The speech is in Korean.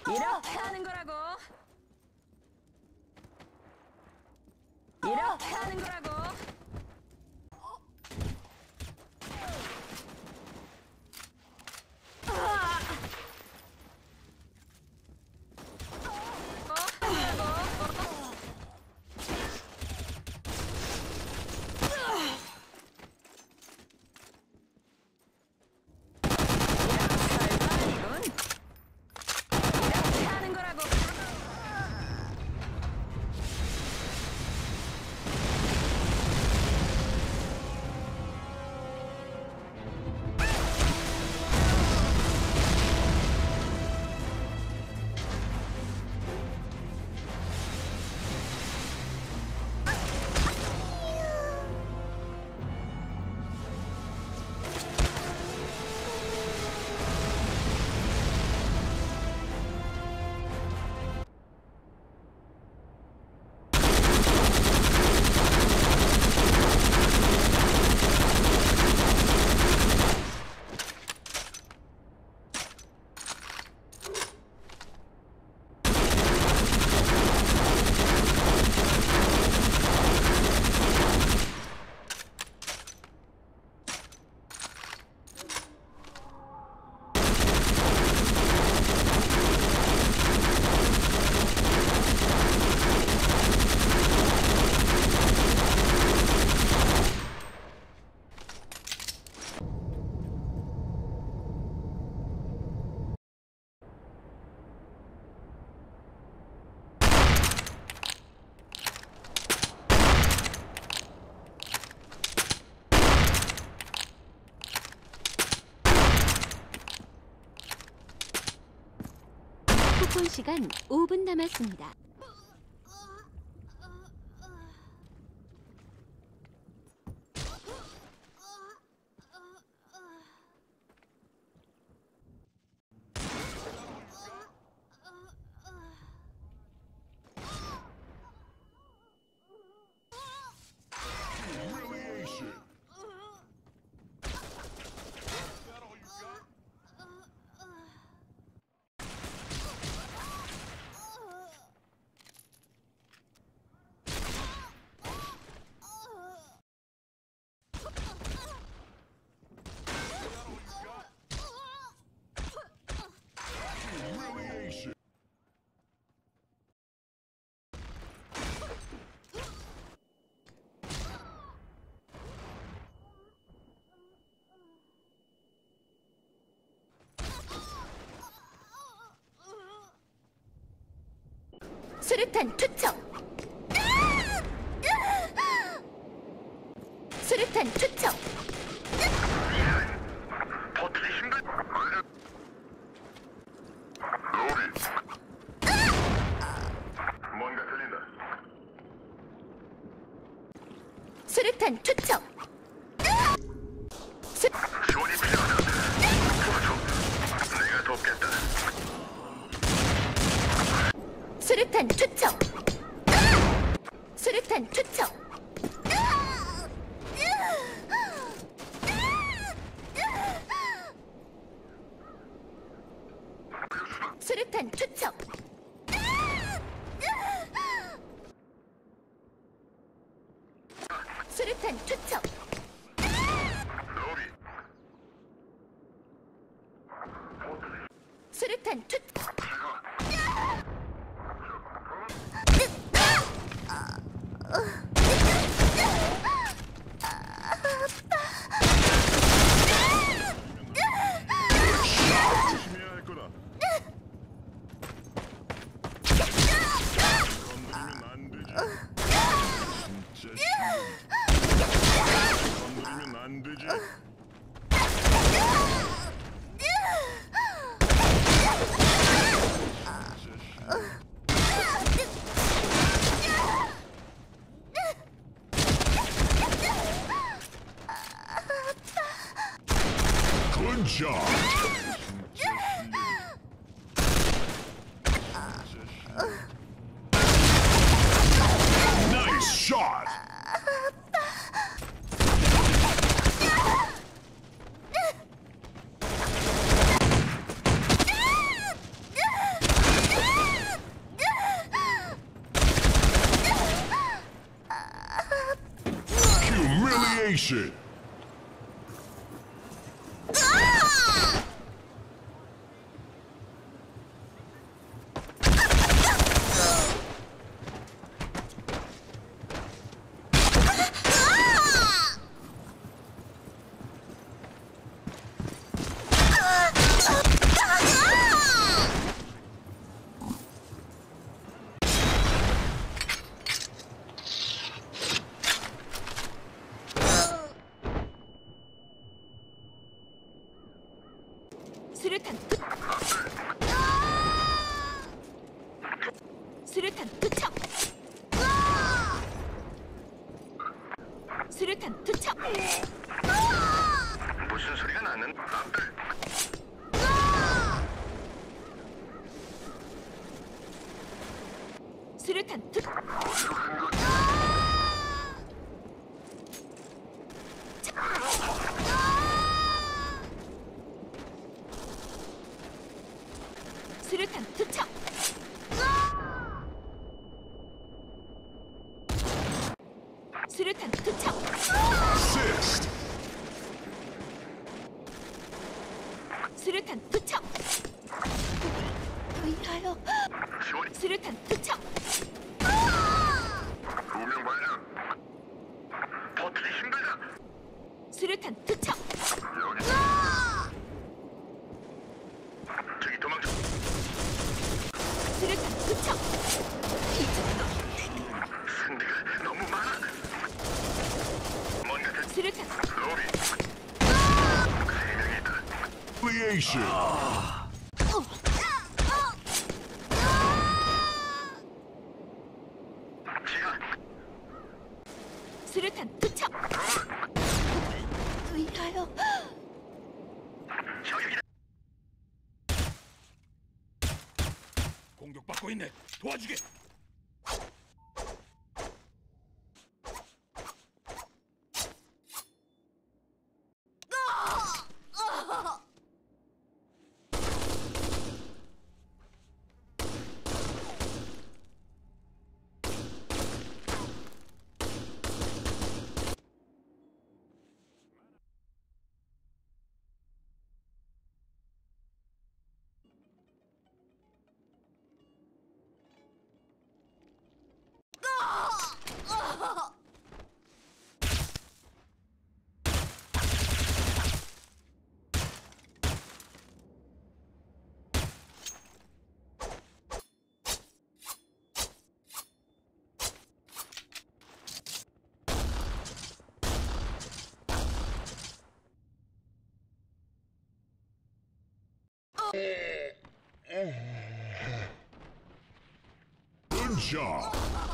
이렇게 하는 거라고. 이렇게 하는 거라고. 이렇게 하는 거라고. 폭군 시간 5분 남았습니다. 수류탄 투척! 수류탄 투척! 버티기 힘들. 로비. 뭔가 들린다. 수류탄 투척! 지원이 필요하다. 도와줘. 내가 돕겠다. 수류탄 투척! 수류탄 투척! 수류탄 투척! 수류탄 투척! 로비. 수류탄 투척! 조심해야 할 거다. 건드리면 안 되지. 진짜 건드리면 안 되지. Good job. Nice shot. Affliction. 수류탄 수류탄 투척 수류탄 투척 무슨 소리가 나는? 남들. 수류탄 투 수류탄 투척 수류탄 투척 Assist. 수류탄 투척 위하여 지원. 수류탄 투척 두명 발견. 버티기 힘들다. 수류탄 투척 여기. 저기 도망쳐. 수류탄 투척 상대가 너무 많아. 뭔가 그 수류탄 로비. 세 명이 있다. Affiliation. 지하. 수류탄 투척 위하여 저기다. 공격받고 있네. 도와주게. Good job.